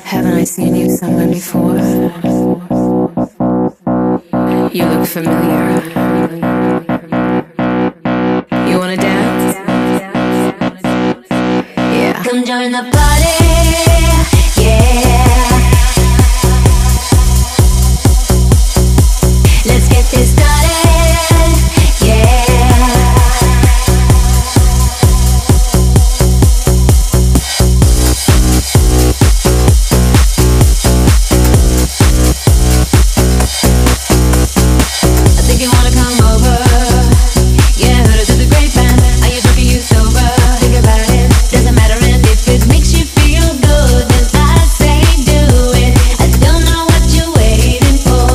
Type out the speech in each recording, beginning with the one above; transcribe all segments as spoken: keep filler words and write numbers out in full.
Haven't I seen you somewhere before? You look familiar. You wanna dance? Yeah. Come join the party, yeah. Let's get this started, yeah. I think you wanna come over. Yeah, heard it through the grapevine. Are you drunk or you sober? Think about it, doesn't matter, and if it makes you feel good, then I say do it. I don't know what you're waiting for.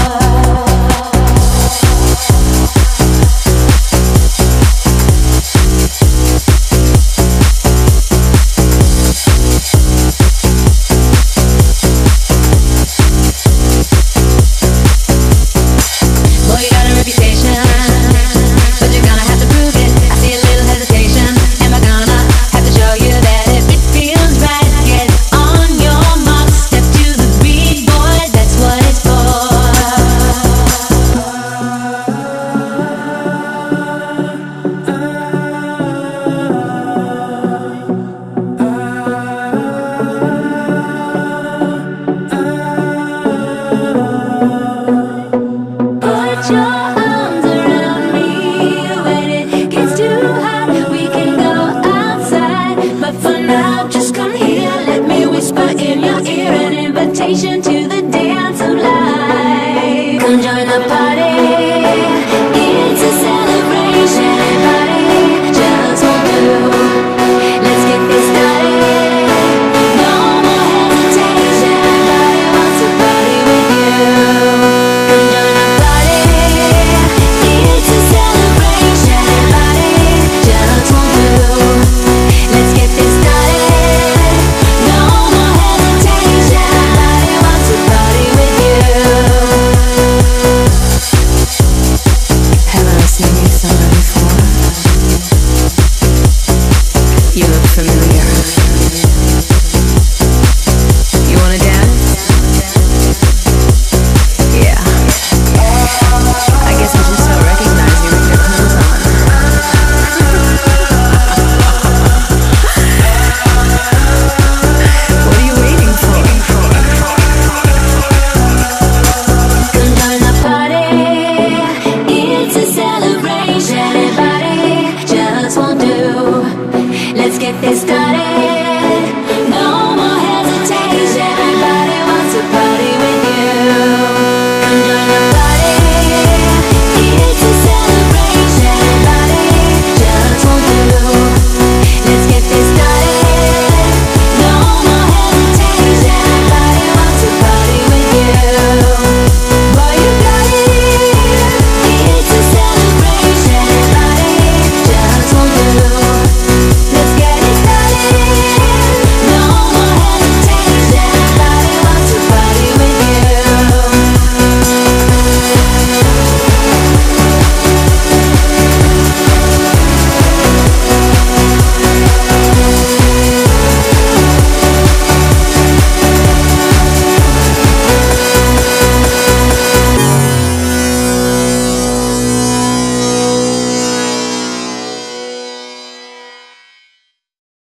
Boy, you got a reputation, but you're gonna have to prove it. I see a little hesitation. Am I gonna have to show you that if it feels right, get on your mark, step to the beat, boy, that's what it's for. Put your arms around me. When it gets too hot, we can go outside. But for now, just come here. Let me whisper in your ear an invitation to the dance of life. Come join the party.